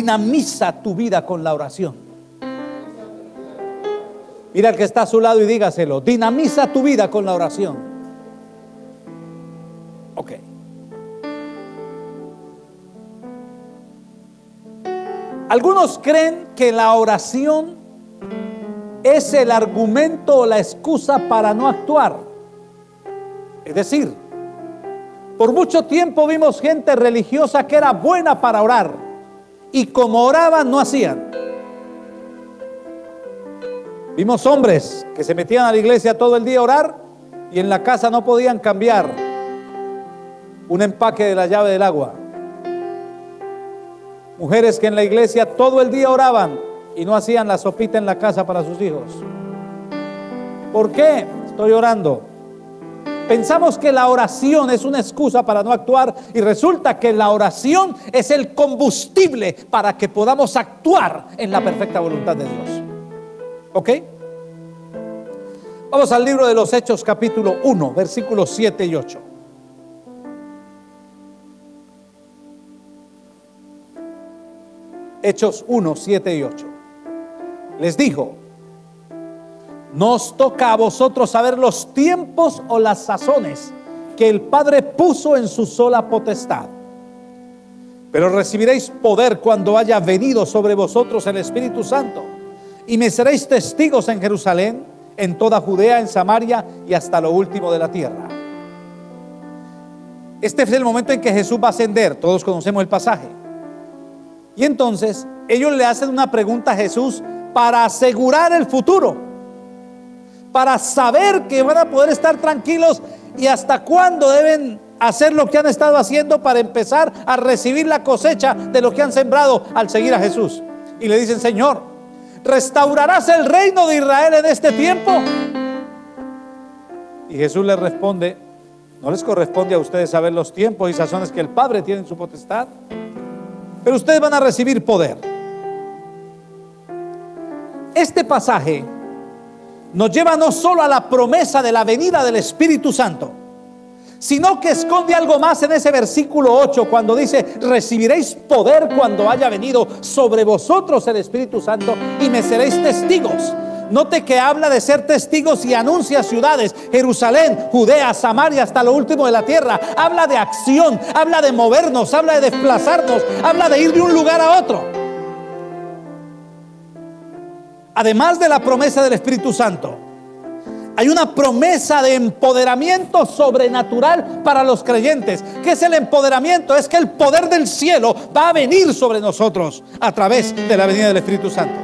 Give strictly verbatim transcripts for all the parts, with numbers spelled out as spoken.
dinamiza tu vida con la oración. Mira al que está a su lado y dígaselo: dinamiza tu vida con la oración. Ok. Algunos creen que la oración es el argumento o la excusa para no actuar. Es decir, por mucho tiempo vimos gente religiosa que era buena para orar, y como oraban no hacían. Vimos hombres que se metían a la iglesia todo el día a orar y en la casa no podían cambiar un empaque de la llave del agua. Mujeres que en la iglesia todo el día oraban y no hacían la sopita en la casa para sus hijos. ¿Por qué? Estoy orando. Pensamos que la oración es una excusa para no actuar, y resulta que la oración es el combustible para que podamos actuar en la perfecta voluntad de Dios. ¿Ok? Vamos al libro de los Hechos, capítulo uno, versículos siete y ocho. Hechos uno, siete y ocho. Les dijo: no os toca a vosotros saber los tiempos o las sazones que el Padre puso en su sola potestad, pero recibiréis poder cuando haya venido sobre vosotros el Espíritu Santo, y me seréis testigos en Jerusalén, en toda Judea, en Samaria y hasta lo último de la tierra. Este es el momento en que Jesús va a ascender. Todos conocemos el pasaje. Y entonces ellos le hacen una pregunta a Jesús para asegurar el futuro, para saber que van a poder estar tranquilos y hasta cuándo deben hacer lo que han estado haciendo para empezar a recibir la cosecha de lo que han sembrado al seguir a Jesús. Y le dicen: Señor, ¿restaurarás el reino de Israel en este tiempo? Y Jesús les responde: no les corresponde a ustedes saber los tiempos y sazones que el Padre tiene en su potestad, pero ustedes van a recibir poder. Este pasaje nos lleva no solo a la promesa de la venida del Espíritu Santo, sino que esconde algo más en ese versículo ocho, cuando dice: recibiréis poder cuando haya venido sobre vosotros el Espíritu Santo y me seréis testigos. Note que habla de ser testigos y anuncia ciudades: Jerusalén, Judea, Samaria, hasta lo último de la tierra. Habla de acción, habla de movernos, habla de desplazarnos, habla de ir de un lugar a otro. Además de la promesa del Espíritu Santo, hay una promesa de empoderamiento sobrenatural para los creyentes. ¿Qué es el empoderamiento? Es que el poder del cielo va a venir sobre nosotros a través de la venida del Espíritu Santo.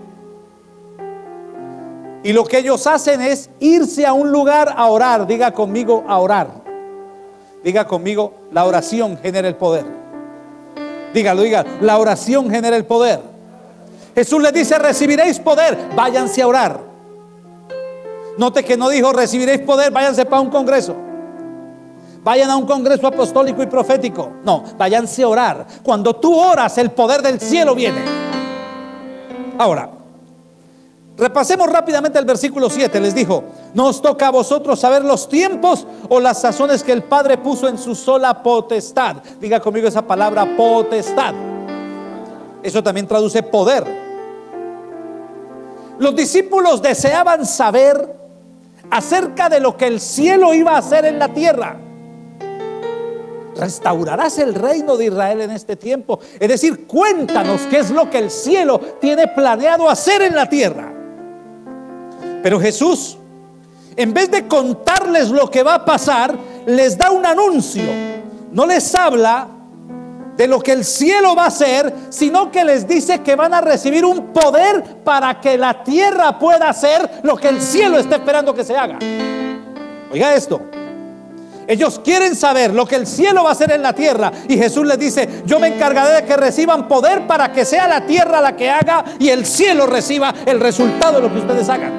Y lo que ellos hacen es irse a un lugar a orar. Diga conmigo: a orar. Diga conmigo: la oración genera el poder. Dígalo, diga: la oración genera el poder. Jesús les dice: recibiréis poder, váyanse a orar. Note que no dijo: recibiréis poder, váyanse para un congreso, vayan a un congreso apostólico y profético. No, váyanse a orar. Cuando tú oras, el poder del cielo viene. Ahora, repasemos rápidamente el versículo siete. Les dijo: no os toca a vosotros saber los tiempos o las sazones que el Padre puso en su sola potestad. Diga conmigo esa palabra: potestad. Eso también traduce poder. Los discípulos deseaban saber acerca de lo que el cielo iba a hacer en la tierra. ¿Restaurarás el reino de Israel en este tiempo? Es decir, cuéntanos qué es lo que el cielo tiene planeado hacer en la tierra. Pero Jesús, en vez de contarles lo que va a pasar, les da un anuncio. No les habla de lo que el cielo va a hacer, sino que les dice que van a recibir un poder para que la tierra pueda hacer lo que el cielo está esperando que se haga. Oiga esto: ellos quieren saber lo que el cielo va a hacer en la tierra, y Jesús les dice: yo me encargaré de que reciban poder para que sea la tierra la que haga y el cielo reciba el resultado de lo que ustedes hagan.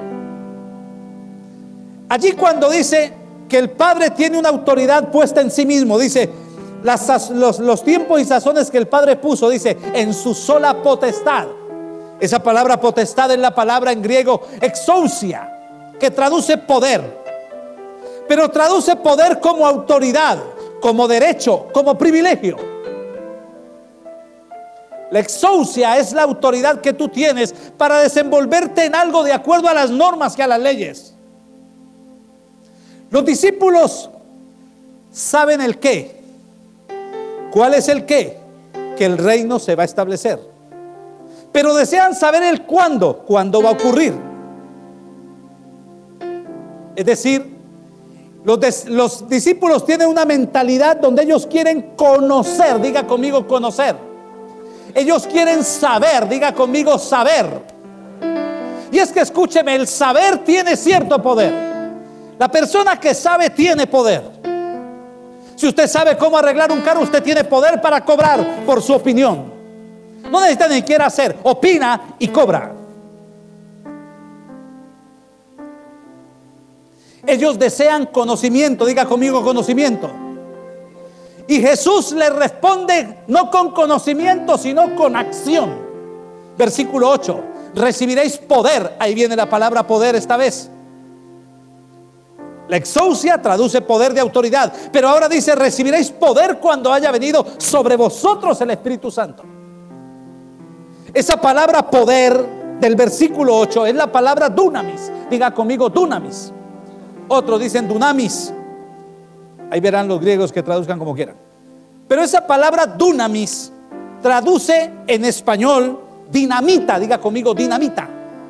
Allí, cuando dice que el Padre tiene una autoridad puesta en sí mismo, dice: Las, los, los tiempos y sazones que el Padre puso, dice, en su sola potestad. Esa palabra potestad es la palabra en griego exousia, que traduce poder, pero traduce poder como autoridad, como derecho, como privilegio. La exousia es la autoridad que tú tienes para desenvolverte en algo de acuerdo a las normas y a las leyes. Los discípulos saben el qué. ¿Cuál es el qué? Que el reino se va a establecer. Pero desean saber el cuándo, cuándo va a ocurrir. Es decir, los, des, los discípulos tienen una mentalidad donde ellos quieren conocer, diga conmigo conocer. Ellos quieren saber, diga conmigo saber. Y es que escúcheme, el saber tiene cierto poder. La persona que sabe tiene poder. Si usted sabe cómo arreglar un carro, usted tiene poder para cobrar por su opinión. No necesita ni siquiera hacer, opina y cobra. Ellos desean conocimiento, diga conmigo conocimiento. Y Jesús les responde no con conocimiento, sino con acción. Versículo ocho, recibiréis poder. Ahí viene la palabra poder esta vez. La exousia traduce poder de autoridad, pero ahora dice recibiréis poder cuando haya venido sobre vosotros el Espíritu Santo. Esa palabra poder del versículo ocho es la palabra dunamis. Diga conmigo dunamis. Otros dicen dunamis. Ahí verán los griegos que traduzcan como quieran. Pero esa palabra dunamis traduce en español dinamita. Diga conmigo dinamita.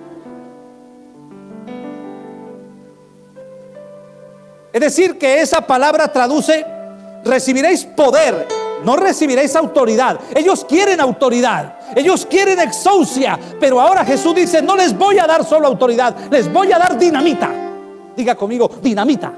Es decir, que esa palabra traduce recibiréis poder, no recibiréis autoridad. Ellos quieren autoridad, ellos quieren exousia, pero ahora Jesús dice no les voy a dar solo autoridad, les voy a dar dinamita. Diga conmigo dinamita.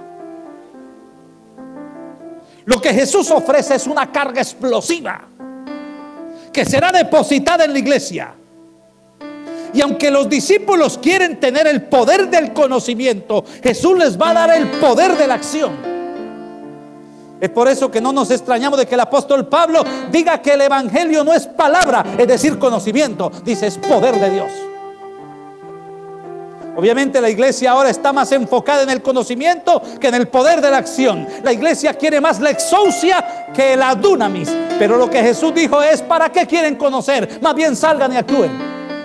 Lo que Jesús ofrece es una carga explosiva que será depositada en la iglesia. Y aunque los discípulos quieren tener el poder del conocimiento, Jesús les va a dar el poder de la acción. Es por eso que no nos extrañamos de que el apóstol Pablo diga que el evangelio no es palabra, es decir, conocimiento. Dice, es poder de Dios. Obviamente la iglesia ahora está más enfocada en el conocimiento que en el poder de la acción. La iglesia quiere más la exousia que la dunamis. Pero lo que Jesús dijo es, ¿para qué quieren conocer? Más bien salgan y actúen.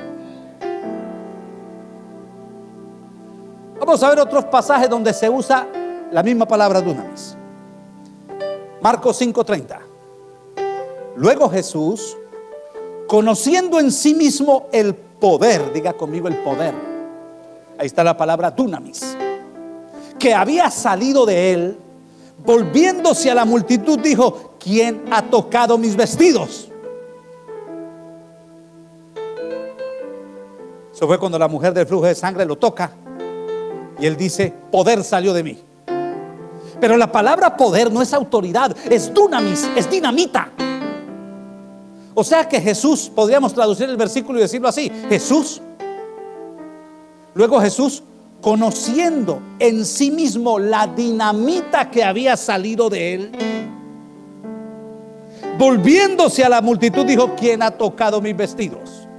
Vamos a ver otros pasajes donde se usa la misma palabra dunamis. Marcos cinco treinta. Luego Jesús, conociendo en sí mismo el poder, diga conmigo el poder, ahí está la palabra dunamis, que había salido de él, volviéndose a la multitud dijo, ¿quién ha tocado mis vestidos? Eso fue cuando la mujer del flujo de sangre lo toca y él dice, poder salió de mí. Pero la palabra poder no es autoridad, es dunamis, es dinamita. O sea que Jesús, podríamos traducir el versículo y decirlo así, Jesús, luego Jesús, conociendo en sí mismo la dinamita que había salido de él, volviéndose a la multitud dijo, ¿quién ha tocado mis vestidos?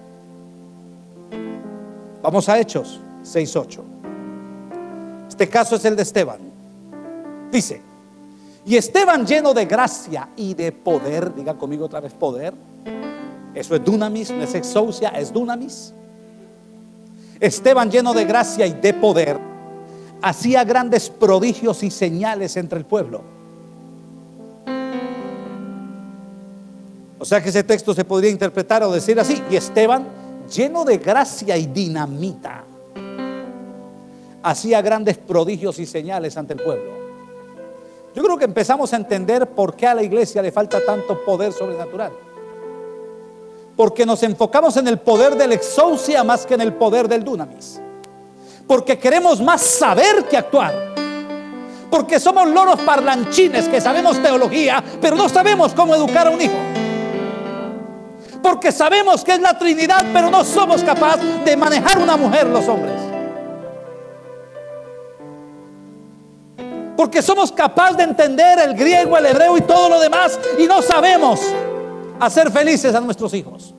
Vamos a Hechos seis ocho. Este caso es el de Esteban. Dice, y Esteban lleno de gracia y de poder, diga conmigo otra vez poder. Eso es dunamis, no es exousia, es dunamis. Esteban lleno de gracia y de poder hacía grandes prodigios y señales entre el pueblo. O sea que ese texto se podría interpretar o decir así, y Esteban lleno de gracia y dinamita hacía grandes prodigios y señales ante el pueblo. Yo creo que empezamos a entender por qué a la iglesia le falta tanto poder sobrenatural. Porque nos enfocamos en el poder del exousia más que en el poder del dunamis. Porque queremos más saber que actuar. Porque somos loros parlanchines que sabemos teología, pero no sabemos cómo educar a un hijo. Porque sabemos que es la Trinidad, pero no somos capaces de manejar una mujer los hombres. Porque somos capaces de entender el griego, el hebreo y todo lo demás, y no sabemos hacer felices a nuestros hijos.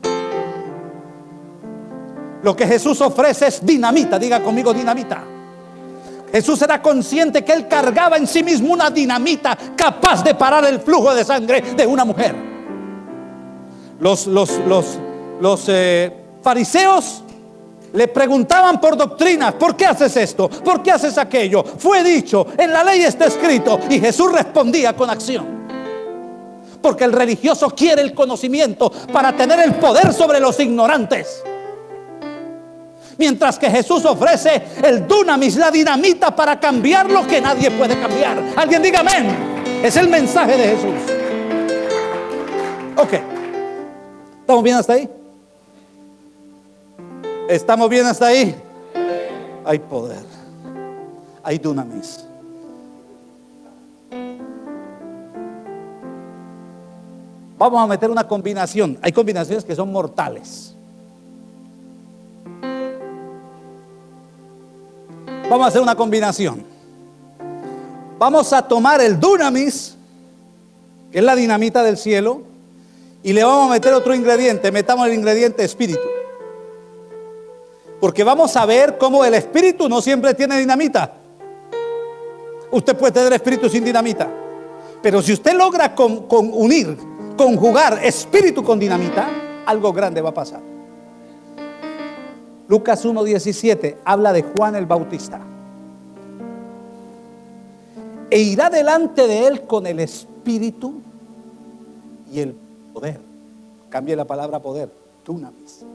Lo que Jesús ofrece es dinamita, diga conmigo dinamita. Jesús era consciente que él cargaba en sí mismo una dinamita capaz de parar el flujo de sangre de una mujer. Los, los, los, los eh, fariseos le preguntaban por doctrinas: ¿por qué haces esto? ¿Por qué haces aquello? Fue dicho, en la ley está escrito. Y Jesús respondía con acción. Porque el religioso quiere el conocimiento para tener el poder sobre los ignorantes, mientras que Jesús ofrece el dunamis, la dinamita, para cambiar lo que nadie puede cambiar. Alguien diga amén. Es el mensaje de Jesús. Ok, ¿estamos bien hasta ahí? ¿Estamos bien hasta ahí? Hay poder, hay dunamis. Vamos a meter una combinación. Hay combinaciones que son mortales. Vamos a hacer una combinación. Vamos a tomar el dunamis, que es la dinamita del cielo, y le vamos a meter otro ingrediente. Metamos el ingrediente espíritu. Porque vamos a ver cómo el espíritu no siempre tiene dinamita. Usted puede tener espíritu sin dinamita, pero si usted logra con, con unir, conjugar espíritu con dinamita, algo grande va a pasar. Lucas uno diecisiete habla de Juan el Bautista. E irá delante de él con el espíritu y el poder. Cambie la palabra poder, dunamis.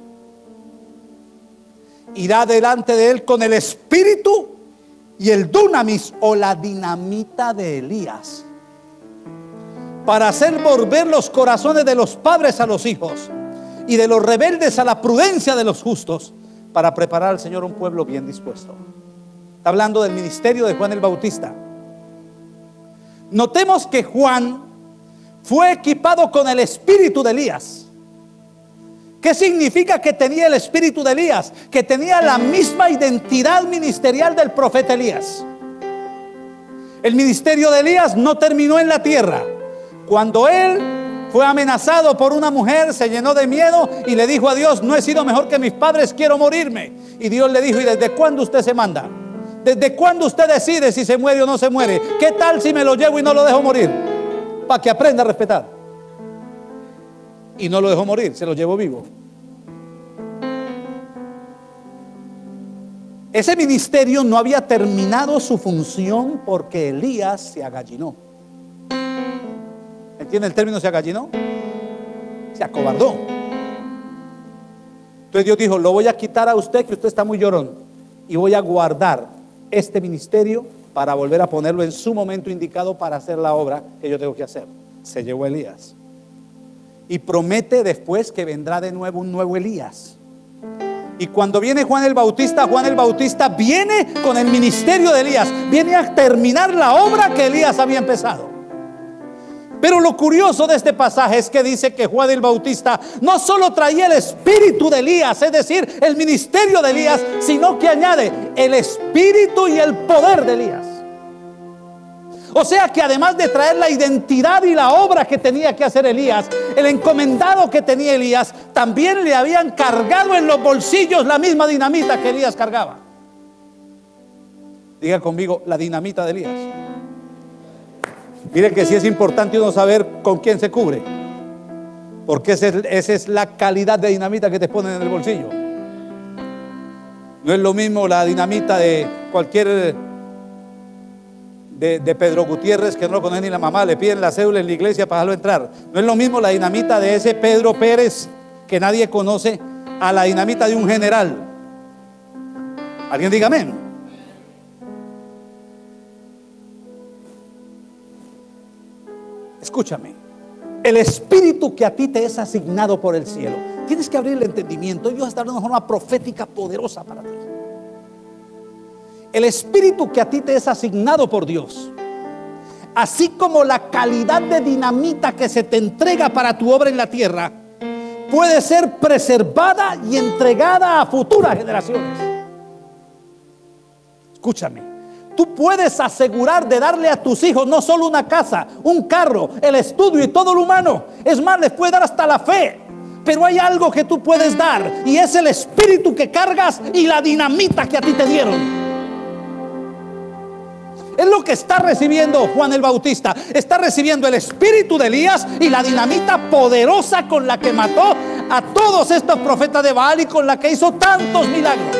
Irá delante de él con el espíritu y el dunamis, o la dinamita de Elías, para hacer volver los corazones de los padres a los hijos y de los rebeldes a la prudencia de los justos, para preparar al Señor un pueblo bien dispuesto. Está hablando del ministerio de Juan el Bautista. Notemos que Juan fue equipado con el espíritu de Elías. ¿Qué significa que tenía el espíritu de Elías? Que tenía la misma identidad ministerial del profeta Elías. El ministerio de Elías no terminó en la tierra. Cuando él fue amenazado por una mujer, se llenó de miedo y le dijo a Dios: no he sido mejor que mis padres, quiero morirme. Y Dios le dijo: ¿y desde cuándo usted se manda? ¿Desde cuándo usted decide si se muere o no se muere? ¿Qué tal si me lo llevo y no lo dejo morir? Para que aprenda a respetar. Y no lo dejó morir, se lo llevó vivo. Ese ministerio no había terminado su función porque Elías se agallinó. ¿Entiende el término se agallinó? Se acobardó. Entonces Dios dijo: lo voy a quitar a usted, que usted está muy llorón, y voy a guardar este ministerio para volver a ponerlo en su momento indicado para hacer la obra que yo tengo que hacer. Se llevó a Elías. Y promete después que vendrá de nuevo un nuevo Elías. Y cuando viene Juan el Bautista, Juan el Bautista viene con el ministerio de Elías. Viene a terminar la obra que Elías había empezado. Pero lo curioso de este pasaje es que dice que Juan el Bautista no solo traía el espíritu de Elías, es decir, el ministerio de Elías, sino que añade el espíritu y el poder de Elías. O sea que además de traer la identidad y la obra que tenía que hacer Elías, el encomendado que tenía Elías, también le habían cargado en los bolsillos la misma dinamita que Elías cargaba. Diga conmigo: la dinamita de Elías. Miren que sí es importante uno saber con quién se cubre, porque esa es, esa es la calidad de dinamita que te ponen en el bolsillo. No es lo mismo la dinamita de cualquier de, de Pedro Gutiérrez, que no lo conoce ni la mamá, le piden la cédula en la iglesia para dejarlo entrar. No es lo mismo la dinamita de ese Pedro Pérez que nadie conoce a la dinamita de un general. Alguien diga amén. Escúchame, el espíritu que a ti te es asignado por el cielo, tienes que abrir el entendimiento. Dios está dando una forma profética poderosa para ti. El espíritu que a ti te es asignado por Dios, así como la calidad de dinamita que se te entrega para tu obra en la tierra, puede ser preservada y entregada a futuras generaciones. Escúchame, tú puedes asegurar de darle a tus hijos no solo una casa, un carro, el estudio y todo lo humano. Es más, les puedes dar hasta la fe. Pero hay algo que tú puedes dar, y es el espíritu que cargas y la dinamita que a ti te dieron. Es lo que está recibiendo Juan el Bautista. Está recibiendo el espíritu de Elías y la dinamita poderosa con la que mató a todos estos profetas de Baal y con la que hizo tantos milagros.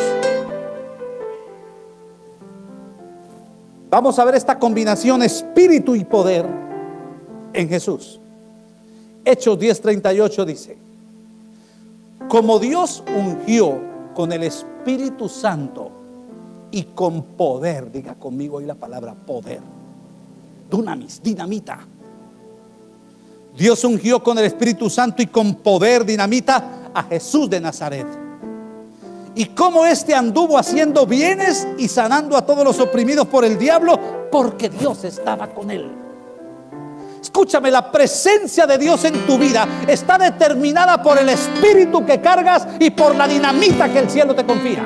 Vamos a ver esta combinación espíritu y poder en Jesús. Hechos diez treinta y ocho dice: como Dios ungió con el Espíritu Santo y con poder, diga conmigo ahí la palabra poder, dunamis, dinamita. Dios ungió con el Espíritu Santo y con poder, dinamita, a Jesús de Nazaret. Y como éste anduvo haciendo bienes y sanando a todos los oprimidos por el diablo, porque Dios estaba con él. Escúchame, la presencia de Dios en tu vida está determinada por el espíritu que cargas y por la dinamita que el cielo te confía.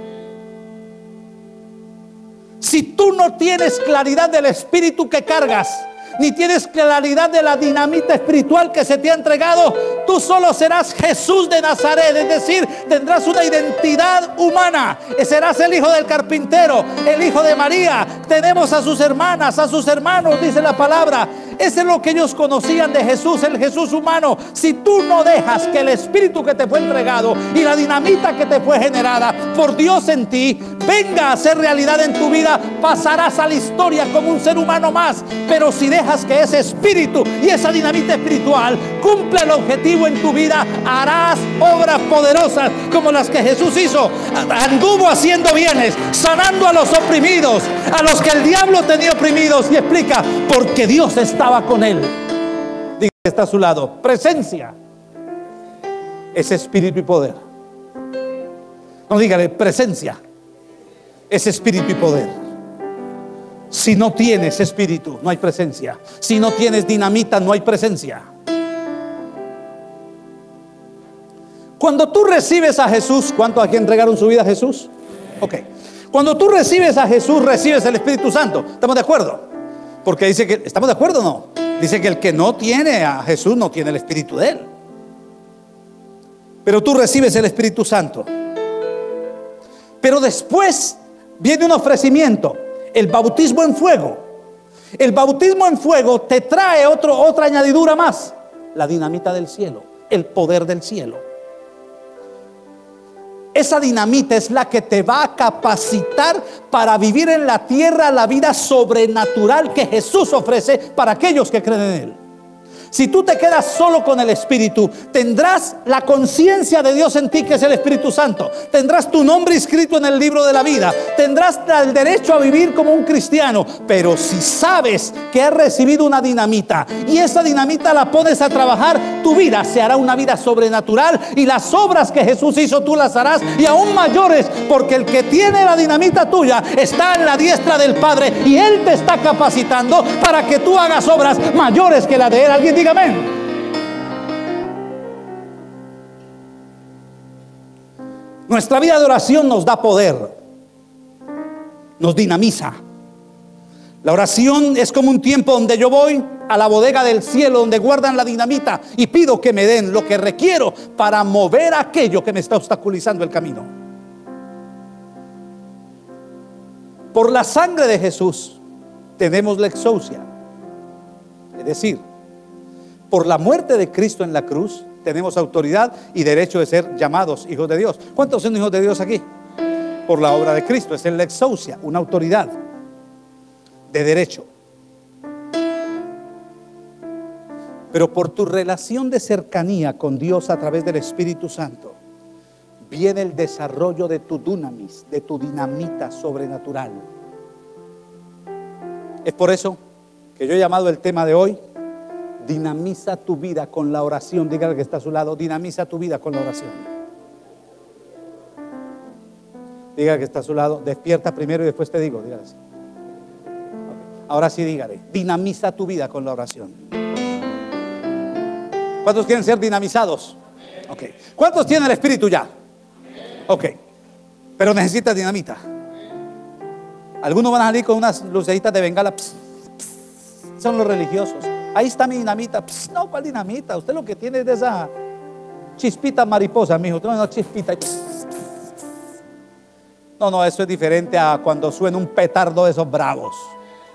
Si tú no tienes claridad del espíritu que cargas, ni tienes claridad de la dinamita espiritual que se te ha entregado, tú solo serás Jesús de Nazaret. Es decir, tendrás una identidad humana. Serás el hijo del carpintero, el hijo de María. Tenemos a sus hermanas, a sus hermanos, dice la palabra. Ese es lo que ellos conocían de Jesús, el Jesús humano. Si tú no dejas que el espíritu que te fue entregado y la dinamita que te fue generada por Dios en ti venga a ser realidad en tu vida, pasarás a la historia como un ser humano más. Pero si dejas que ese espíritu y esa dinamita espiritual cumpla el objetivo en tu vida, harás obras poderosas como las que Jesús hizo. Anduvo haciendo bienes, sanando a los oprimidos, a los que el diablo tenía oprimidos. Y explica: porque Dios estaba con él. Diga que está a su lado: presencia es espíritu y poder. No, dígale: presencia es espíritu y poder. Si no tienes espíritu, no hay presencia. Si no tienes dinamita, no hay presencia. Cuando tú recibes a Jesús, ¿cuántos aquí entregaron su vida a Jesús? Ok. Cuando tú recibes a Jesús, recibes el Espíritu Santo. ¿Estamos de acuerdo? Porque dice que, ¿estamos de acuerdo o no? Dice que el que no tiene a Jesús no tiene el Espíritu de él. Pero tú recibes el Espíritu Santo. Pero después viene un ofrecimiento: el bautismo en fuego. El bautismo en fuego te trae otro, otra añadidura más: la dinamita del cielo, el poder del cielo. Esa dinamita es la que te va a capacitar para vivir en la tierra la vida sobrenatural que Jesús ofrece para aquellos que creen en él. Si tú te quedas solo con el Espíritu, tendrás la conciencia de Dios en ti, que es el Espíritu Santo. Tendrás tu nombre inscrito en el libro de la vida. Tendrás el derecho a vivir como un cristiano. Pero si sabes que has recibido una dinamita y esa dinamita la pones a trabajar, tu vida se hará una vida sobrenatural, y las obras que Jesús hizo tú las harás, y aún mayores, porque el que tiene la dinamita tuya está en la diestra del Padre, y Él te está capacitando para que tú hagas obras mayores que la de Él. Alguien diga amén. Nuestra vida de oración nos da poder, nos dinamiza. La oración es como un tiempo donde yo voy a la bodega del cielo donde guardan la dinamita y pido que me den lo que requiero para mover aquello que me está obstaculizando el camino. Por la sangre de Jesús tenemos la exousia, es decir, por la muerte de Cristo en la cruz tenemos autoridad y derecho de ser llamados hijos de Dios. ¿Cuántos son hijos de Dios aquí? Por la obra de Cristo, es el exousia, una autoridad de derecho. Pero por tu relación de cercanía con Dios a través del Espíritu Santo viene el desarrollo de tu dunamis, de tu dinamita sobrenatural. Es por eso que yo he llamado el tema de hoy: dinamiza tu vida con la oración. Dígale que está a su lado: dinamiza tu vida con la oración. Dígale que está a su lado: despierta primero y después te digo. Dígale así. Ahora sí, dígale: dinamiza tu vida con la oración. ¿Cuántos quieren ser dinamizados? Ok. ¿Cuántos tienen el Espíritu ya? Ok. Pero necesitas dinamita. Algunos van a salir con unas lucecitas de bengala. Pss, pss, son los religiosos. Ahí está mi dinamita. Pss, no, ¿cuál dinamita? Usted lo que tiene es de esa chispita mariposa, mijo. Usted no es una chispita. Pss, pss, pss. No, no, eso es diferente a cuando suena un petardo de esos bravos.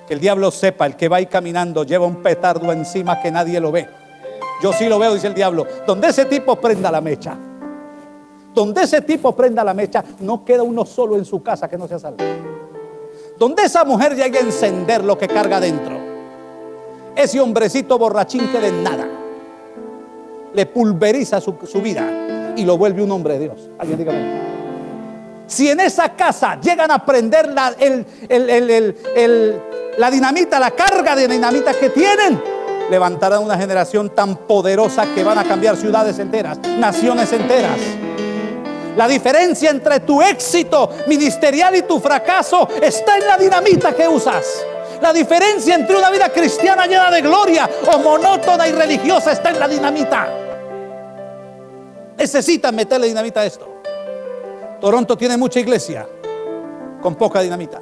Que el diablo sepa, el que va ahí caminando lleva un petardo encima que nadie lo ve. Yo sí lo veo, dice el diablo. Donde ese tipo prenda la mecha, donde ese tipo prenda la mecha, no queda uno solo en su casa que no sea salvo. Donde esa mujer llegue a encender lo que carga dentro, ese hombrecito borrachín que de nada le pulveriza su, su vida y lo vuelve un hombre de Dios. Alguien dígame. Si en esa casa llegan a prender la, el, el, el, el, el, la dinamita, la carga de dinamita que tienen, levantarán una generación tan poderosa que van a cambiar ciudades enteras, naciones enteras. La diferencia entre tu éxito ministerial y tu fracaso está en la dinamita que usas. La diferencia entre una vida cristiana llena de gloria o monótona y religiosa está en la dinamita. Necesitan meterle dinamita a esto. Toronto tiene mucha iglesia con poca dinamita.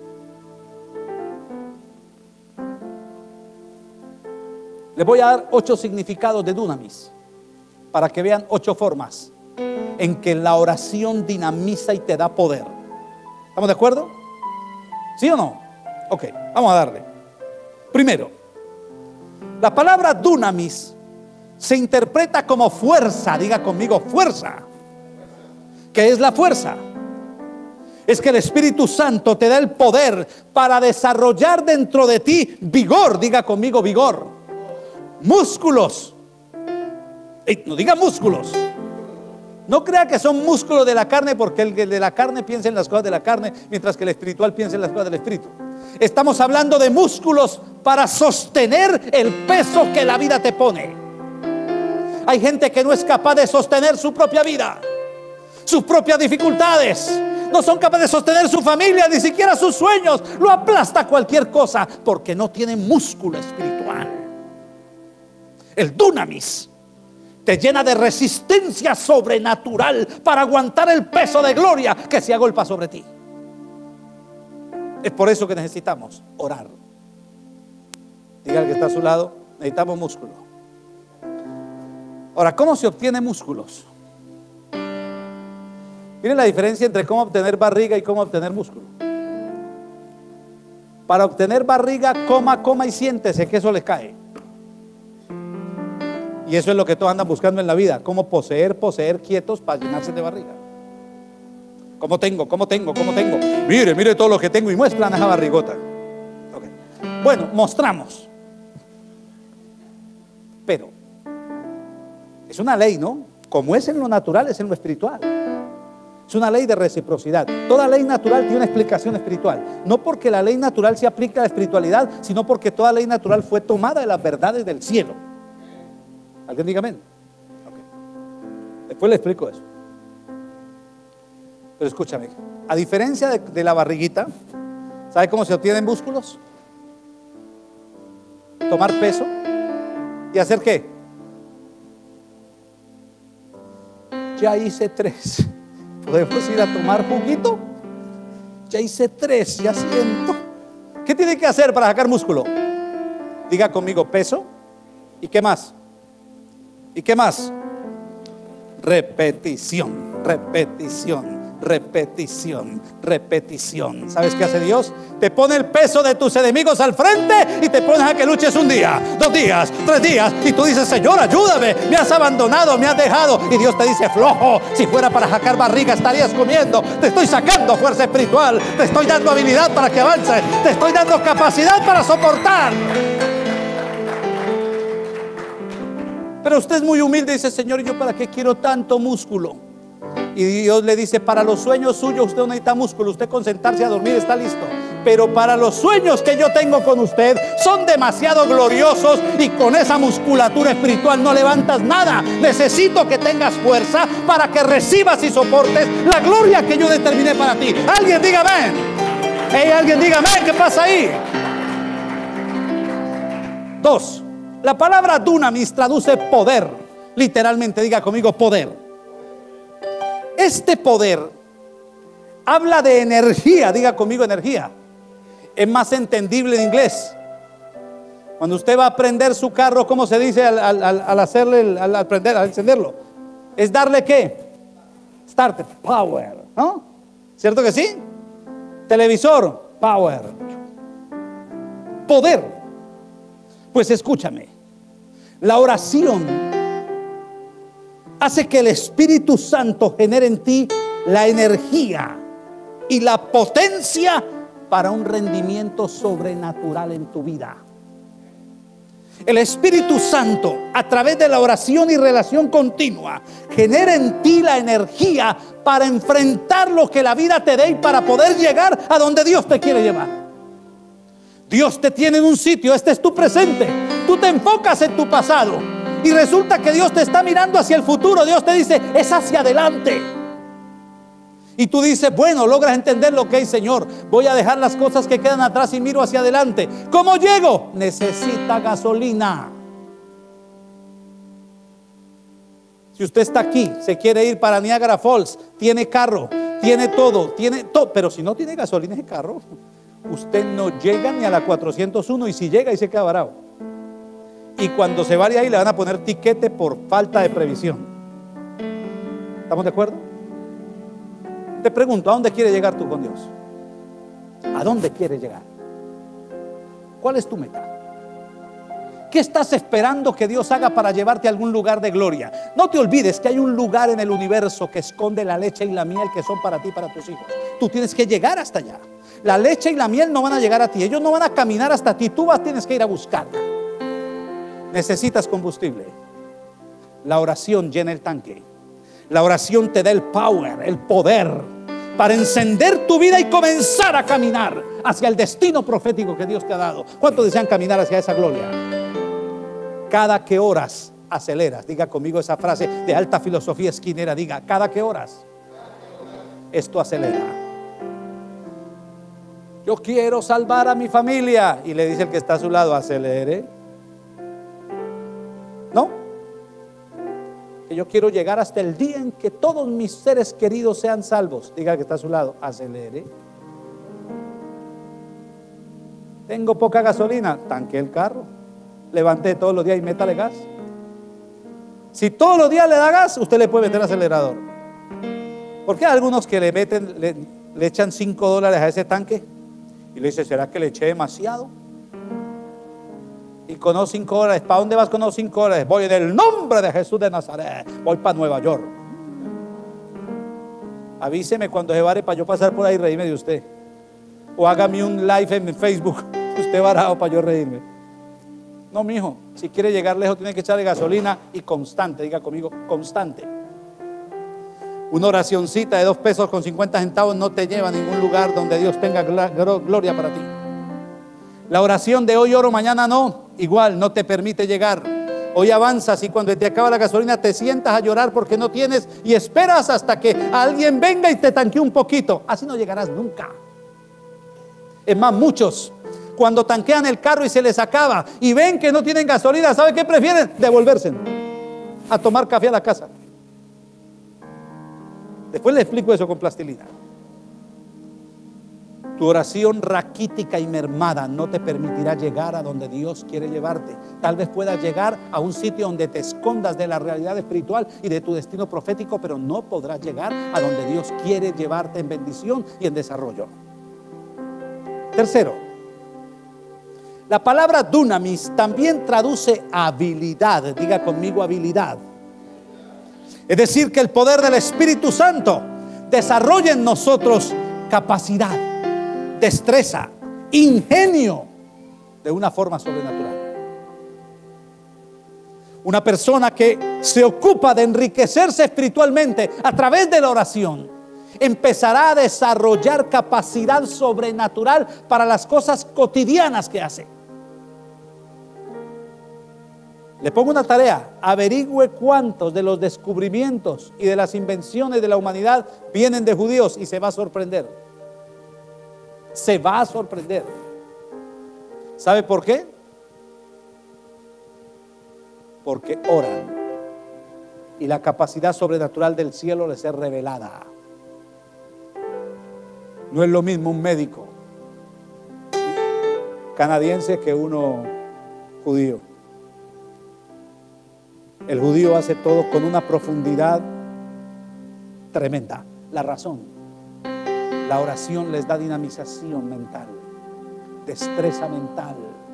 Les voy a dar ocho significados de dunamis para que vean ocho formas en que la oración dinamiza y te da poder. ¿Estamos de acuerdo? ¿Sí o no? Ok, vamos a darle. Primero, la palabra dunamis se interpreta como fuerza. Diga conmigo, fuerza. ¿Qué es la fuerza? Es que el Espíritu Santo te da el poder para desarrollar dentro de ti vigor. Diga conmigo, vigor. Músculos. Ey, no diga músculos. No crea que son músculos de la carne, porque el de la carne piensa en las cosas de la carne, mientras que el espiritual piensa en las cosas del espíritu. Estamos hablando de músculos para sostener el peso que la vida te pone. Hay gente que no es capaz de sostener su propia vida, sus propias dificultades. No son capaces de sostener su familia, ni siquiera sus sueños. Lo aplasta cualquier cosa porque no tiene músculo espiritual. El dunamis te llena de resistencia sobrenatural para aguantar el peso de gloria que se agolpa sobre ti. Es por eso que necesitamos orar. Diga al que está a su lado, necesitamos músculo. Ahora, ¿cómo se obtiene músculos? Miren la diferencia entre cómo obtener barriga y cómo obtener músculo. Para obtener barriga, coma, coma y siéntese que eso le cae. Y eso es lo que todos andan buscando en la vida: cómo poseer, poseer quietos para llenarse de barriga. ¿Cómo tengo? ¿Cómo tengo? ¿Cómo tengo? Mire, mire todo lo que tengo y muestran esa barrigota. Okay. Bueno, mostramos. Pero es una ley, ¿no? Como es en lo natural, es en lo espiritual. Es una ley de reciprocidad. Toda ley natural tiene una explicación espiritual. No porque la ley natural se aplica a la espiritualidad, sino porque toda ley natural fue tomada de las verdades del cielo. ¿Alguien diga amén? Okay. Después le explico eso. Pero escúchame, a diferencia de, de la barriguita, ¿sabe cómo se obtienen músculos? Tomar peso y hacer ¿qué? Ya hice tres. ¿Podemos ir a tomar juguito? Ya hice tres, ya siento. ¿Qué tiene que hacer para sacar músculo? Diga conmigo, peso. ¿Y qué más? ¿Y qué más? Repetición, repetición, repetición, repetición. ¿Sabes qué hace Dios? Te pone el peso de tus enemigos al frente y te pones a que luches un día, dos días, tres días, y tú dices: Señor, ayúdame, me has abandonado, me has dejado. Y Dios te dice: flojo, si fuera para sacar barriga estarías comiendo. Te estoy sacando fuerza espiritual, te estoy dando habilidad para que avances, te estoy dando capacidad para soportar. Pero usted es muy humilde y dice: Señor, ¿yo para qué quiero tanto músculo? Y Dios le dice: para los sueños suyos usted no necesita músculo, usted con sentarse a dormir está listo. Pero para los sueños que yo tengo con usted son demasiado gloriosos, y con esa musculatura espiritual no levantas nada. Necesito que tengas fuerza para que recibas y soportes la gloria que yo determiné para ti. Alguien diga amén. Hey, alguien diga amén. ¿Qué pasa ahí? Dos, la palabra dunamis traduce poder. Literalmente, diga conmigo, poder. Este poder habla de energía. Diga conmigo, energía. Es más entendible en inglés. Cuando usted va a prender su carro, ¿cómo se dice al, al, al hacerle, al, al prender, al encenderlo? Es darle ¿qué? Start, power, ¿no? ¿Cierto que sí? Televisor, power. poder. Pues escúchame, la oración hace que el Espíritu Santo genere en ti la energía y la potencia para un rendimiento sobrenatural en tu vida. El Espíritu Santo, a través de la oración y relación continua, genera en ti la energía para enfrentar lo que la vida te dé y para poder llegar a donde Dios te quiere llevar. Dios te tiene en un sitio, este es tu presente. Tú te enfocas en tu pasado y resulta que Dios te está mirando hacia el futuro. Dios te dice, es hacia adelante. Y tú dices, bueno, logras entender lo que hay, Señor. Voy a dejar las cosas que quedan atrás y miro hacia adelante. ¿Cómo llego? Necesita gasolina. Si usted está aquí, se quiere ir para Niagara Falls, tiene carro, tiene todo, tiene todo, pero si no tiene gasolina en el carro, usted no llega ni a la cuatrocientos uno, y si llega y se queda varado. Y cuando se vaya ahí le van a poner tiquete por falta de previsión. ¿Estamos de acuerdo? Te pregunto, ¿a dónde quieres llegar tú con Dios? ¿A dónde quieres llegar? ¿Cuál es tu meta? ¿Qué estás esperando que Dios haga para llevarte a algún lugar de gloria? No te olvides que hay un lugar en el universo que esconde la leche y la miel que son para ti y para tus hijos. Tú tienes que llegar hasta allá. La leche y la miel no van a llegar a ti. Ellos no van a caminar hasta ti. Tú vas, tienes que ir a buscarla. Necesitas combustible. La oración llena el tanque. La oración te da el power, el poder para encender tu vida y comenzar a caminar hacia el destino profético que Dios te ha dado. ¿Cuántos desean caminar hacia esa gloria? Cada que oras, aceleras. Diga conmigo esa frase de alta filosofía esquinera. Diga, cada que oras, esto acelera. Yo quiero salvar a mi familia. Y le dice el que está a su lado, acelere. ¿No? Que yo quiero llegar hasta el día en que todos mis seres queridos sean salvos. Diga al que está a su lado, acelere. Tengo poca gasolina, tanque el carro. Levanté todos los días y métale gas. Si todos los días le da gas, usted le puede meter acelerador. Porque hay algunos que le meten, le, le echan cinco dólares a ese tanque y le dice, ¿será que le eché demasiado? Y con los cinco dólares, ¿para dónde vas con los cinco dólares? Voy en el nombre de Jesús de Nazaret, voy para Nueva York. Avíseme cuando se vare para yo pasar por ahí y reírme de usted. O hágame un live en Facebook, usted varado para yo reírme. No, mijo, si quiere llegar lejos tiene que echarle gasolina y constante. Diga conmigo, constante. Una oracioncita de dos pesos con cincuenta centavos no te lleva a ningún lugar donde Dios tenga gloria para ti. La oración de hoy oro, mañana no, igual no te permite llegar. Hoy avanzas y cuando te acaba la gasolina te sientas a llorar porque no tienes y esperas hasta que alguien venga y te tanquee un poquito. Así no llegarás nunca. Es más, muchos cuando tanquean el carro y se les acaba y ven que no tienen gasolina, ¿sabe qué prefieren? Devolverse a tomar café a la casa. Después le explico eso con plastilina. Tu oración raquítica y mermada no te permitirá llegar a donde Dios quiere llevarte. Tal vez puedas llegar a un sitio donde te escondas de la realidad espiritual y de tu destino profético, pero no podrás llegar a donde Dios quiere llevarte en bendición y en desarrollo. Tercero, la palabra dunamis también traduce habilidad. Diga conmigo, habilidad. Es decir, que el poder del Espíritu Santo desarrolla en nosotros capacidad, destreza, ingenio de una forma sobrenatural. Una persona que se ocupa de enriquecerse espiritualmente a través de la oración empezará a desarrollar capacidad sobrenatural para las cosas cotidianas que hace. Le pongo una tarea: averigüe cuántos de los descubrimientos y de las invenciones de la humanidad vienen de judíos y se va a sorprender. Se va a sorprender. ¿Sabe por qué? Porque oran y la capacidad sobrenatural del cielo les es revelada. No es lo mismo un médico canadiense que uno judío. El judío hace todo con una profundidad tremenda. La razón, la oración les da dinamización mental, destreza mental,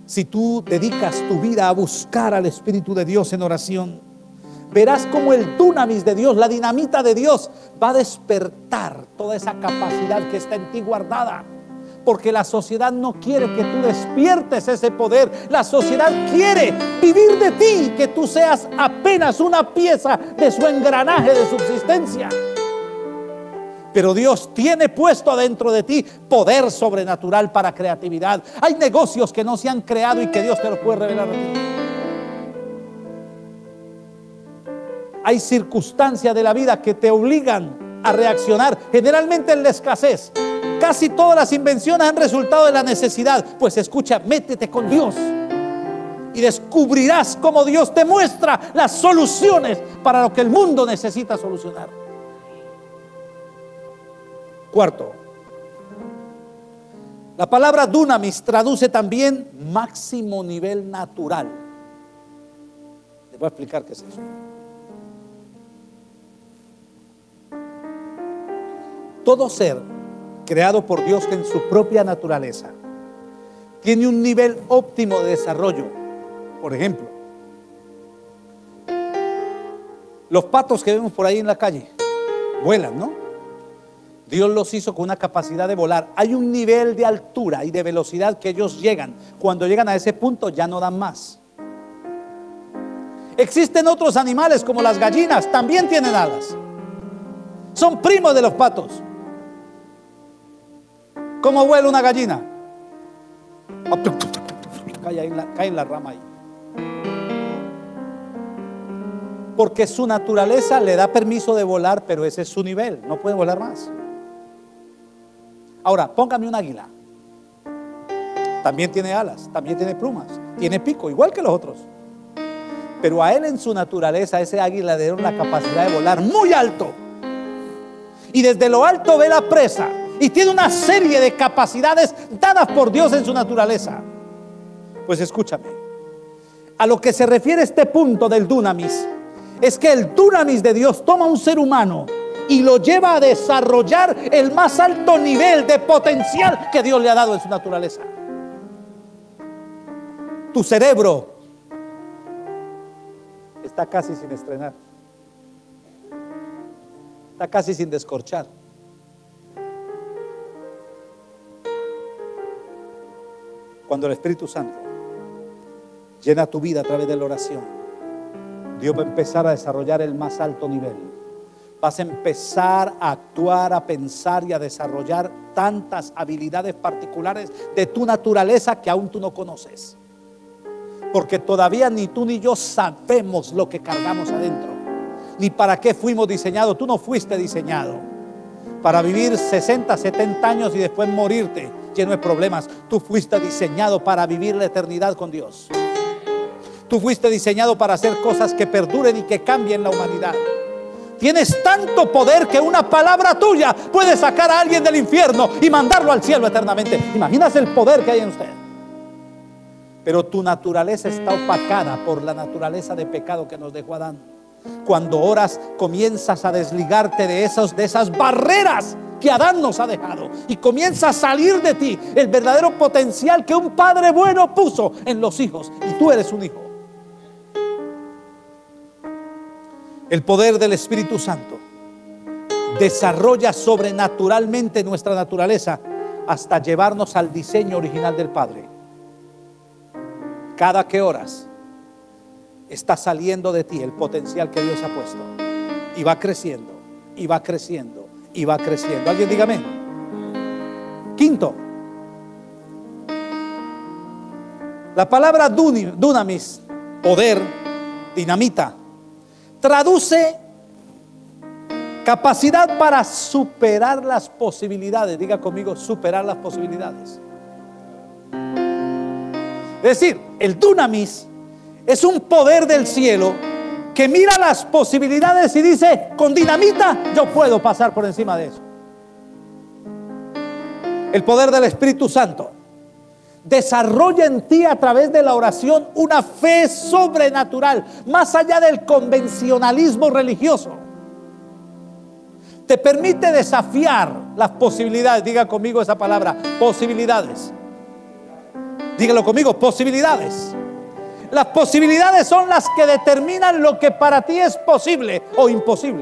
Si tú dedicas tu vida a buscar al Espíritu de Dios en oración, verás como el dunamis de Dios, la dinamita de Dios, va a despertar toda esa capacidad que está en ti guardada. Porque la sociedad no quiere que tú despiertes ese poder. La sociedad quiere vivir de ti, que tú seas apenas una pieza de su engranaje de subsistencia. Pero Dios tiene puesto adentro de ti poder sobrenatural para creatividad. Hay negocios que no se han creado y que Dios te los puede revelar a ti. Hay circunstancias de la vida que te obligan a reaccionar, generalmente en la escasez. Casi todas las invenciones han resultado de la necesidad. Pues escucha, métete con Dios y descubrirás cómo Dios te muestra las soluciones para lo que el mundo necesita solucionar. Cuarto, la palabra dunamis traduce también máximo nivel natural. Les voy a explicar qué es eso. Todo ser creado por Dios en su propia naturaleza tiene un nivel óptimo de desarrollo. Por ejemplo, los patos que vemos por ahí en la calle vuelan, ¿no? Dios los hizo con una capacidad de volar. Hay un nivel de altura y de velocidad que ellos llegan. Cuando llegan a ese punto ya no dan más. Existen otros animales como las gallinas, también tienen alas. Son primos de los patos. ¿Cómo vuela una gallina? Cae en la, cae en la rama ahí. Porque su naturaleza le da permiso de volar, pero ese es su nivel, no puede volar más. Ahora, póngame un águila. También tiene alas, también tiene plumas, tiene pico, igual que los otros. Pero a él en su naturaleza, ese águila le dieron la capacidad de volar muy alto. Y desde lo alto ve la presa. Y tiene una serie de capacidades dadas por Dios en su naturaleza. Pues escúchame, a lo que se refiere este punto del dunamis, es que el dunamis de Dios toma a un ser humano y lo lleva a desarrollar el más alto nivel de potencial que Dios le ha dado en su naturaleza. Tu cerebro está casi sin estrenar, está casi sin descorchar. Cuando el Espíritu Santo llena tu vida a través de la oración, Dios va a empezar a desarrollar el más alto nivel. Vas a empezar a actuar, a pensar y a desarrollar tantas habilidades particulares de tu naturaleza que aún tú no conoces. Porque todavía ni tú ni yo sabemos lo que cargamos adentro, ni para qué fuimos diseñados. Tú no fuiste diseñado para vivir sesenta, setenta años y después morirte lleno de problemas. Tú fuiste diseñado para vivir la eternidad con Dios. Tú fuiste diseñado para hacer cosas que perduren y que cambien la humanidad. Tienes tanto poder que una palabra tuya puede sacar a alguien del infierno y mandarlo al cielo eternamente. ¿Imaginas el poder que hay en usted? Pero tu naturaleza está opacada por la naturaleza de pecado que nos dejó Adán. Cuando oras, comienzas a desligarte de, esos, de esas barreras que Adán nos ha dejado, y comienza a salir de ti el verdadero potencial que un padre bueno puso en los hijos, y tú eres un hijo. El poder del Espíritu Santo desarrolla sobrenaturalmente nuestra naturaleza hasta llevarnos al diseño original del Padre. Cada que oras, está saliendo de ti el potencial que Dios ha puesto, y va creciendo, y va creciendo, y va creciendo. Alguien dígame. Quinto, la palabra dunamis, poder, dinamita, traduce capacidad para superar las posibilidades. Diga conmigo, superar las posibilidades. Es decir, el dunamis es un poder del cielo que mira las posibilidades y dice: con dinamita yo puedo pasar por encima de eso. El poder del Espíritu Santo desarrolla en ti a través de la oración una fe sobrenatural, más allá del convencionalismo religioso. Te permite desafiar las posibilidades. Diga conmigo esa palabra, posibilidades. Dígalo conmigo, posibilidades. Las posibilidades son las que determinan lo que para ti es posible o imposible.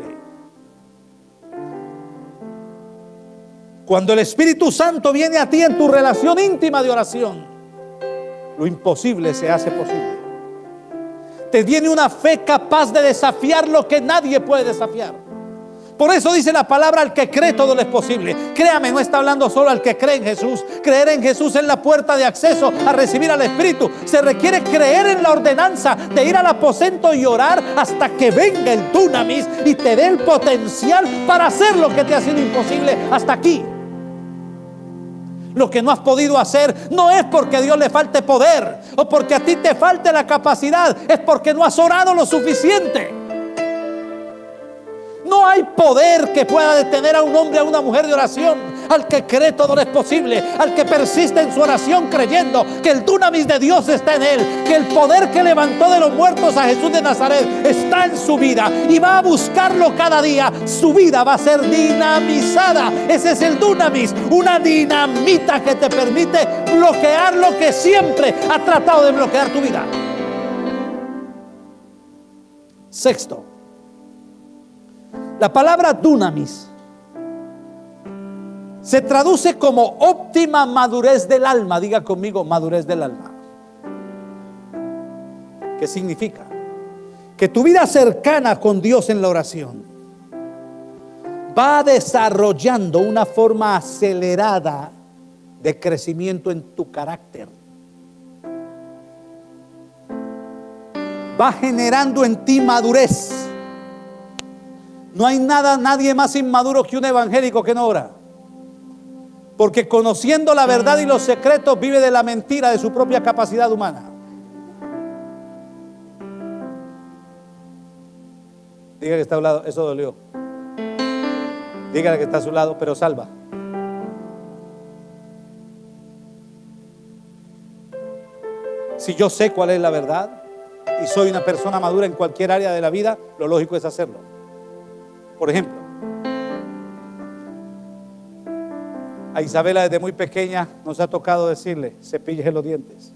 Cuando el Espíritu Santo viene a ti en tu relación íntima de oración, lo imposible se hace posible. Te viene una fe capaz de desafiar lo que nadie puede desafiar. Por eso dice la palabra: al que cree todo le es posible. Créame, no está hablando solo al que cree en Jesús. Creer en Jesús es la puerta de acceso a recibir al Espíritu. Se requiere creer en la ordenanza de ir al aposento y orar hasta que venga el dunamis y te dé el potencial para hacer lo que te ha sido imposible hasta aquí. Lo que no has podido hacer no es porque a Dios le falte poder o porque a ti te falte la capacidad, es porque no has orado lo suficiente. No hay poder que pueda detener a un hombre, a una mujer de oración. Al que cree todo lo es posible, al que persiste en su oración creyendo que el dunamis de Dios está en él, que el poder que levantó de los muertos a Jesús de Nazaret está en su vida y va a buscarlo cada día. Su vida va a ser dinamizada. Ese es el dunamis, una dinamita que te permite bloquear lo que siempre ha tratado de bloquear tu vida. Sexto, la palabra dunamis se traduce como óptima madurez del alma. Diga conmigo, madurez del alma. ¿Qué significa? Que tu vida cercana con Dios en la oración va desarrollando una forma acelerada de crecimiento en tu carácter. Va generando en ti madurez. No hay nada, nadie más inmaduro que un evangélico que no ora. Porque conociendo la verdad y los secretos vive de la mentira de su propia capacidad humana. Diga que está a un lado, eso dolió. Dígale que está a su lado, pero salva. Si yo sé cuál es la verdad y soy una persona madura en cualquier área de la vida, lo lógico es hacerlo. Por ejemplo, a Isabela desde muy pequeña nos ha tocado decirle: cepíllese los dientes.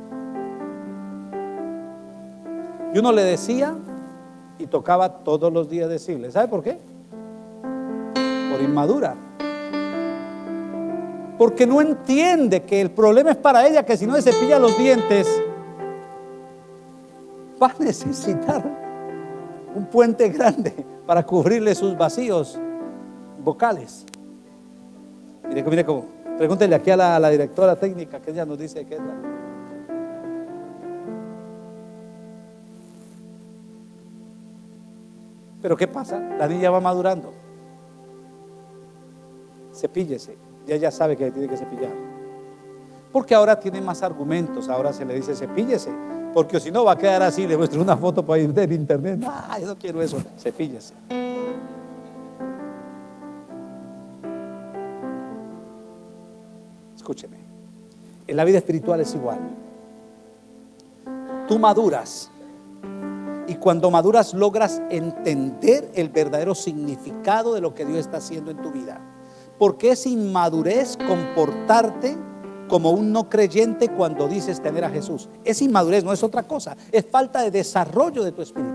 Y uno le decía y tocaba todos los días decirle. ¿Sabe por qué? Por inmadura. Porque no entiende que el problema es para ella, que si no se cepilla los dientes va a necesitar un puente grande para cubrirle sus vacíos vocales. Mire, mire cómo. Pregúntele aquí a la, a la directora técnica, que ella nos dice qué es la... Pero ¿qué pasa? La niña va madurando. Cepíllese. Y ella sabe que tiene que cepillar. Porque ahora tiene más argumentos. Ahora se le dice cepíllese. Porque si no va a quedar así. Le muestro una foto para ir en internet. Ah, yo no quiero eso. Cepíllese. Escúcheme. En la vida espiritual es igual. Tú maduras. Y cuando maduras logras entender el verdadero significado de lo que Dios está haciendo en tu vida. Porque es inmadurez comportarte como un no creyente cuando dices tener a Jesús. Es inmadurez, no es otra cosa. Es falta de desarrollo de tu espíritu.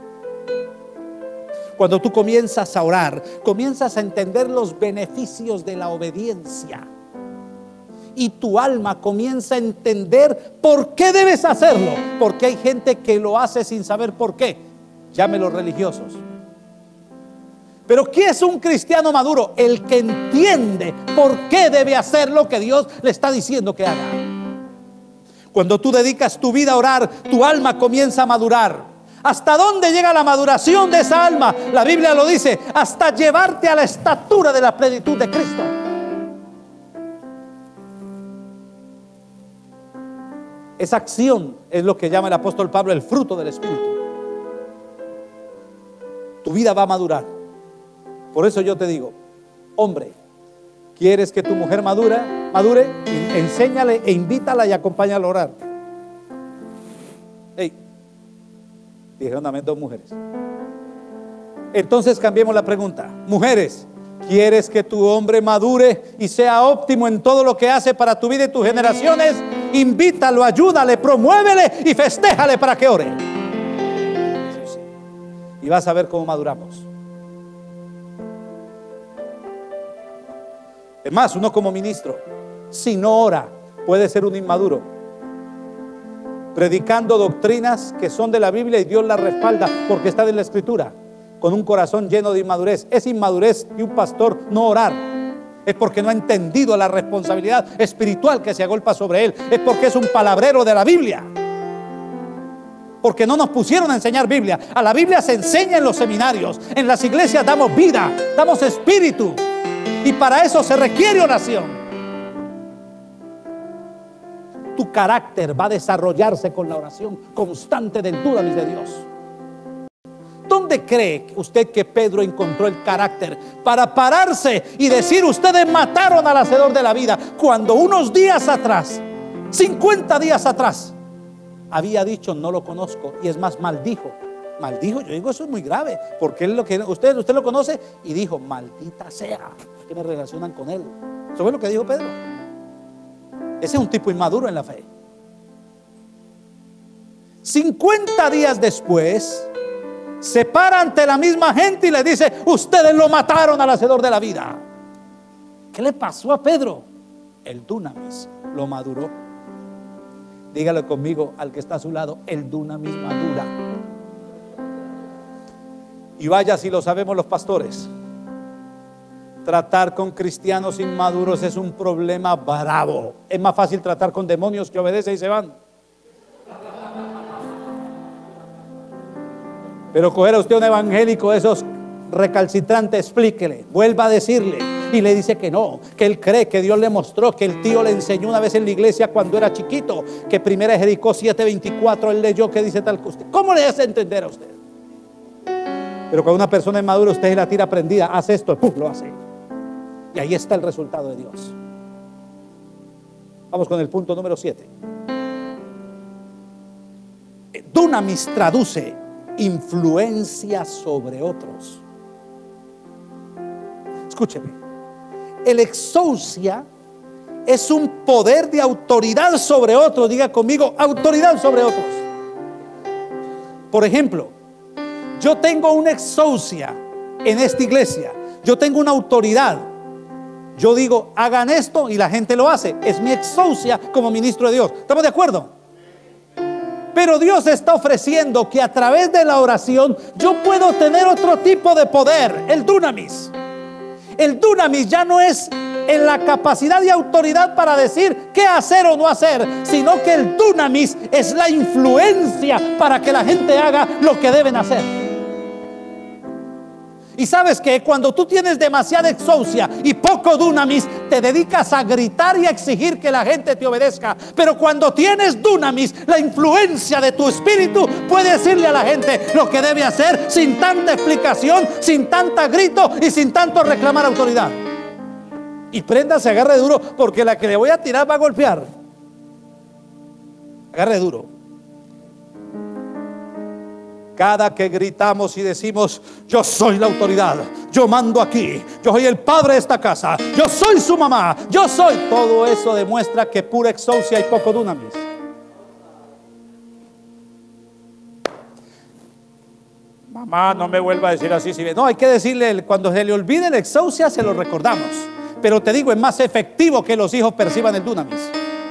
Cuando tú comienzas a orar, comienzas a entender los beneficios de la obediencia. Y tu alma comienza a entender por qué debes hacerlo. Porque hay gente que lo hace sin saber por qué. Llámelos religiosos. Pero ¿qué es un cristiano maduro? El que entiende por qué debe hacer lo que Dios le está diciendo que haga. Cuando tú dedicas tu vida a orar, tu alma comienza a madurar. ¿Hasta dónde llega la maduración de esa alma? La Biblia lo dice: hasta llevarte a la estatura de la plenitud de Cristo. Esa acción es lo que llama el apóstol Pablo el fruto del Espíritu. Tu vida va a madurar. Por eso yo te digo, hombre, ¿quieres que tu mujer madura, madure? Enséñale e invítala y acompáñala a orar. Hey, dijeron amén dos mujeres. Entonces cambiemos la pregunta. Mujeres, ¿quieres que tu hombre madure y sea óptimo en todo lo que hace para tu vida y tus generaciones? invítalo, ayúdale, promuévele y festéjale para que ore. Y vas a ver cómo maduramos. Es más, uno como ministro, si no ora, puede ser un inmaduro, predicando doctrinas que son de la Biblia y Dios las respalda porque están en la Escritura, con un corazón lleno de inmadurez. Es inmadurez de un pastor no orar. Es porque no ha entendido la responsabilidad espiritual que se agolpa sobre él. Es porque es un palabrero de la Biblia. Porque no nos pusieron a enseñar Biblia. A la Biblia se enseña en los seminarios. En las iglesias damos vida, damos espíritu. Y para eso se requiere oración. Tu carácter va a desarrollarse con la oración constante del dunamis de Dios. ¿Dónde cree usted que Pedro encontró el carácter para pararse y decir: ustedes mataron al hacedor de la vida, cuando unos días atrás, cincuenta días atrás, había dicho: no lo conozco? Y es más, maldijo. Maldijo, yo digo, eso es muy grave, porque él lo que, usted, usted lo conoce, y dijo: maldita sea, que me relacionan con él. ¿Eso fue lo que dijo Pedro? Ese es un tipo inmaduro en la fe. cincuenta días después, se para ante la misma gente y le dice: ustedes lo mataron al hacedor de la vida. ¿Qué le pasó a Pedro? El dunamis lo maduró. Dígalo conmigo al que está a su lado: el dunamis madura. Y vaya si lo sabemos los pastores, tratar con cristianos inmaduros es un problema bravo. Es más fácil tratar con demonios que obedecen y se van. Pero coger a usted un evangélico de esos recalcitrantes, explíquele, vuelva a decirle, y le dice que no, que él cree que Dios le mostró, que el tío le enseñó una vez en la iglesia cuando era chiquito, que primera Jericó siete veinticuatro él leyó que dice tal cosa. ¿Cómo le hace entender a usted? Pero cuando una persona es madura, usted la tira prendida: haz esto, ¡pum!, lo hace. Y ahí está el resultado de Dios. Vamos con el punto número siete. Dunamis traduce influencia sobre otros. Escúcheme, el exousia es un poder de autoridad sobre otros. Diga conmigo: autoridad sobre otros. Por ejemplo, yo tengo una exousia en esta iglesia, yo tengo una autoridad. Yo digo: hagan esto, y la gente lo hace. Es mi exousia como ministro de Dios. ¿Estamos de acuerdo? Pero Dios está ofreciendo que a través de la oración yo puedo tener otro tipo de poder, el dunamis. El dunamis ya no es en la capacidad y autoridad para decir qué hacer o no hacer, sino que el dunamis es la influencia para que la gente haga lo que deben hacer. Y sabes que cuando tú tienes demasiada exousia y poco dunamis, te dedicas a gritar y a exigir que la gente te obedezca. Pero cuando tienes dunamis, la influencia de tu espíritu puede decirle a la gente lo que debe hacer sin tanta explicación, sin tanta grito y sin tanto reclamar autoridad. Y prenda, se agarre duro, porque la que le voy a tirar va a golpear. Agarre duro. Cada que gritamos y decimos: yo soy la autoridad, yo mando aquí, yo soy el padre de esta casa, yo soy su mamá, yo soy, todo eso demuestra que pura exousia y poco dunamis. Mamá, no me vuelva a decir así. Si no, hay que decirle, cuando se le olvide la exousia, se lo recordamos. Pero te digo, es más efectivo que los hijos perciban el dunamis.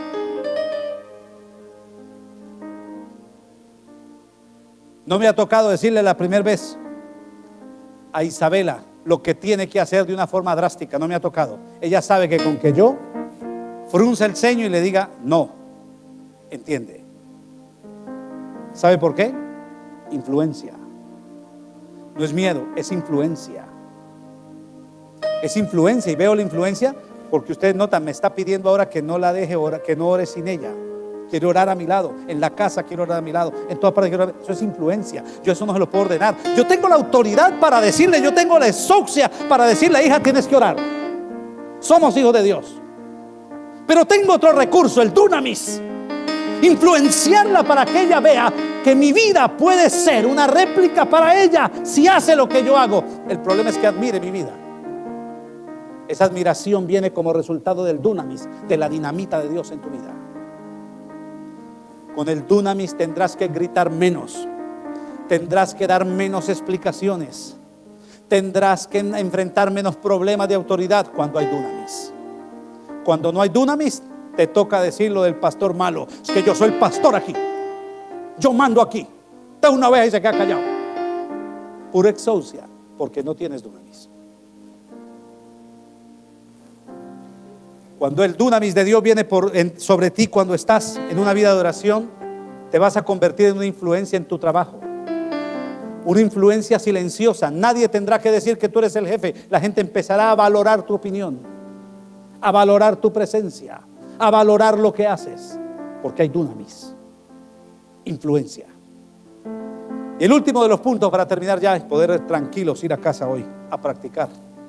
No me ha tocado decirle la primera vez a Isabela lo que tiene que hacer de una forma drástica. No me ha tocado. Ella sabe que con que yo frunce el ceño y le diga no, entiende. ¿Sabe por qué? Influencia. No es miedo, es influencia. Es influencia, y veo la influencia porque ustedes notan, me está pidiendo ahora que no la deje orar, que no ore sin ella. Quiero orar a mi lado, en la casa quiero orar a mi lado, en todas partes quiero orar. Eso es influencia. Yo eso no se lo puedo ordenar. Yo tengo la autoridad para decirle, yo tengo la exousia para decirle: hija, tienes que orar. Somos hijos de Dios. Pero tengo otro recurso, el dunamis. Influenciarla para que ella vea que mi vida puede ser una réplica para ella si hace lo que yo hago. El problema es que admire mi vida. Esa admiración viene como resultado del dunamis, de la dinamita de Dios en tu vida. Con el dunamis tendrás que gritar menos, tendrás que dar menos explicaciones, tendrás que enfrentar menos problemas de autoridad cuando hay dunamis. Cuando no hay dunamis, te toca decir lo del pastor malo: es que yo soy el pastor aquí, yo mando aquí. Está una vez y se queda callado. Pura exousia, porque no tienes dunamis. Cuando el dunamis de Dios viene por, en, sobre ti, cuando estás en una vida de oración, te vas a convertir en una influencia en tu trabajo. Una influencia silenciosa. Nadie tendrá que decir que tú eres el jefe. La gente empezará a valorar tu opinión, a valorar tu presencia, a valorar lo que haces, porque hay dunamis, influencia. Y el último de los puntos para terminar ya es poder tranquilos ir a casa hoy a practicar.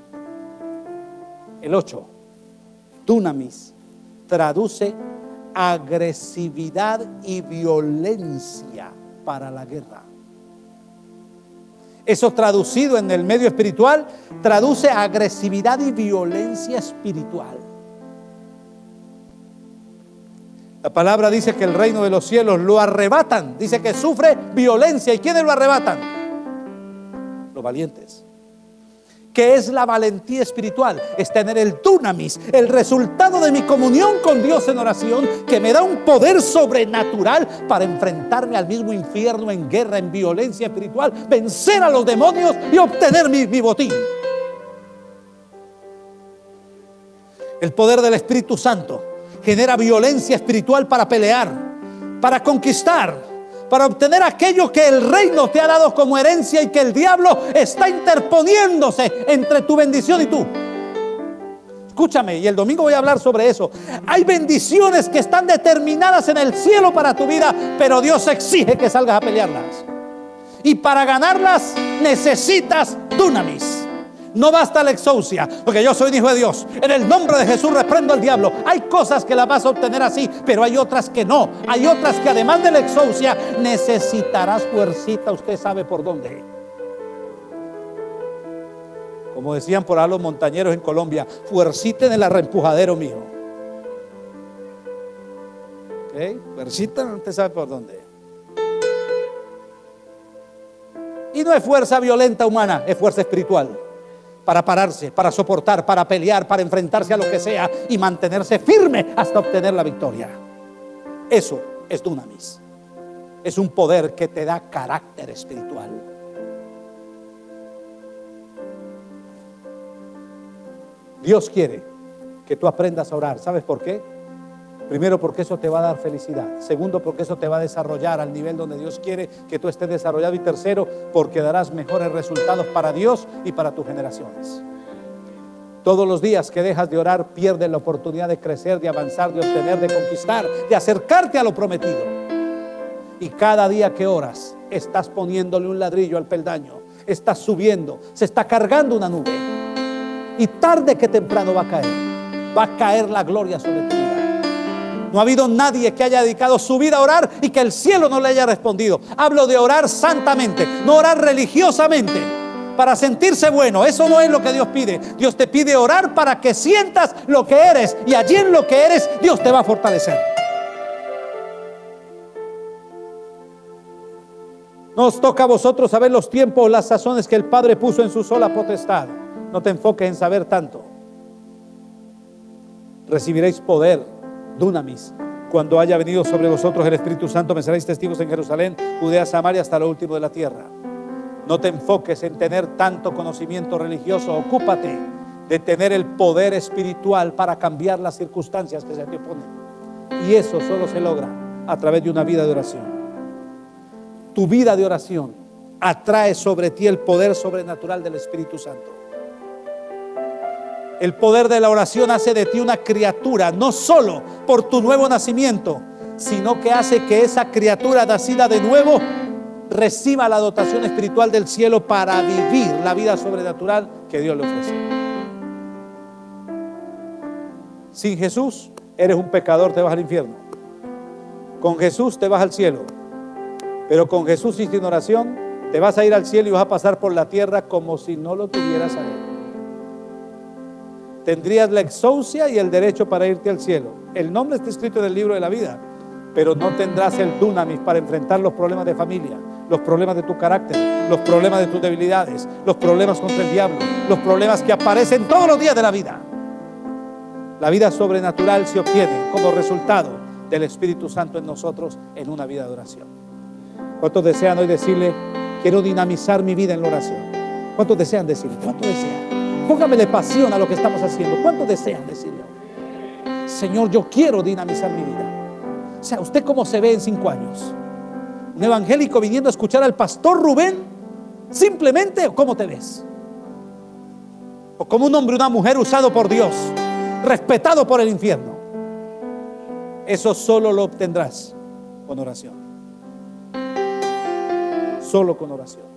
El ocho. Dunamis traduce agresividad y violencia para la guerra. Eso traducido en el medio espiritual traduce agresividad y violencia espiritual. La palabra dice que el reino de los cielos lo arrebatan. Dice que sufre violencia. ¿Y quiénes lo arrebatan? Los valientes. ¿Qué es la valentía espiritual? Es tener el dunamis, el resultado de mi comunión con Dios en oración, que me da un poder sobrenatural para enfrentarme al mismo infierno en guerra, en violencia espiritual, vencer a los demonios y obtener mi, mi botín. El poder del Espíritu Santo genera violencia espiritual para pelear, para conquistar, para obtener aquello que el reino te ha dado como herencia y que el diablo está interponiéndose entre tu bendición y tú. Escúchame, y el domingo voy a hablar sobre eso. Hay bendiciones que están determinadas en el cielo para tu vida, pero Dios exige que salgas a pelearlas. Y para ganarlas necesitas dunamis. No basta la exousia, porque yo soy un hijo de Dios. En el nombre de Jesús reprendo al diablo. Hay cosas que las vas a obtener así, pero hay otras que no. Hay otras que además de la exousia necesitarás fuercita. Usted sabe por dónde. Como decían por ahí los montañeros en Colombia: fuercita en el arrempujadero mío. ¿Ok? Fuercita, usted sabe por dónde. Y no es fuerza violenta humana, es fuerza espiritual. Para pararse, para soportar, para pelear, para enfrentarse a lo que sea y mantenerse firme hasta obtener la victoria. Eso es dunamis. Es un poder que te da carácter espiritual. Dios quiere que tú aprendas a orar. ¿Sabes por qué? Primero, porque eso te va a dar felicidad. Segundo, porque eso te va a desarrollar al nivel donde Dios quiere que tú estés desarrollado. Y tercero, porque darás mejores resultados para Dios y para tus generaciones. Todos los días que dejas de orar, pierdes la oportunidad de crecer, de avanzar, de obtener, de conquistar, de acercarte a lo prometido. Y cada día que oras, estás poniéndole un ladrillo al peldaño. Estás subiendo, se está cargando una nube. Y tarde que temprano va a caer. Va a caer la gloria sobre tu vida. No ha habido nadie que haya dedicado su vida a orar y que el cielo no le haya respondido. Hablo de orar santamente, no orar religiosamente para sentirse bueno. Eso no es lo que Dios pide. Dios te pide orar para que sientas lo que eres, y allí en lo que eres Dios te va a fortalecer. Nos toca a vosotros saber los tiempos, las sazones que el Padre puso en su sola potestad. No te enfoques en saber tanto. Recibiréis poder, dunamis, cuando haya venido sobre vosotros el Espíritu Santo. Me seréis testigos en Jerusalén, Judea, Samaria, hasta lo último de la tierra. No te enfoques en tener tanto conocimiento religioso. Ocúpate de tener el poder espiritual para cambiar las circunstancias que se te oponen. Y eso solo se logra a través de una vida de oración. Tu vida de oración atrae sobre ti el poder sobrenatural del Espíritu Santo. El poder de la oración hace de ti una criatura, no solo por tu nuevo nacimiento, sino que hace que esa criatura nacida de nuevo reciba la dotación espiritual del cielo para vivir la vida sobrenatural que Dios le ofrece. Sin Jesús eres un pecador, te vas al infierno. Con Jesús te vas al cielo. Pero con Jesús y sin oración te vas a ir al cielo y vas a pasar por la tierra como si no lo tuvieras a Él. Tendrías la exousia y el derecho para irte al cielo. El nombre está escrito en el libro de la vida, pero no tendrás el dunamis para enfrentar los problemas de familia, los problemas de tu carácter, los problemas de tus debilidades, los problemas contra el diablo, los problemas que aparecen todos los días de la vida. La vida sobrenatural se obtiene como resultado del Espíritu Santo en nosotros en una vida de oración. ¿Cuántos desean hoy decirle, quiero dinamizar mi vida en la oración? ¿Cuántos desean decirle? ¿Cuántos desean? Póngamele pasión a lo que estamos haciendo. ¿Cuántos desean decirle? Señor, yo quiero dinamizar mi vida. O sea, ¿usted cómo se ve en cinco años? ¿Un evangélico viniendo a escuchar al pastor Rubén? Simplemente, ¿o cómo te ves? ¿O como un hombre, una mujer usado por Dios, respetado por el infierno? Eso solo lo obtendrás con oración. Solo con oración.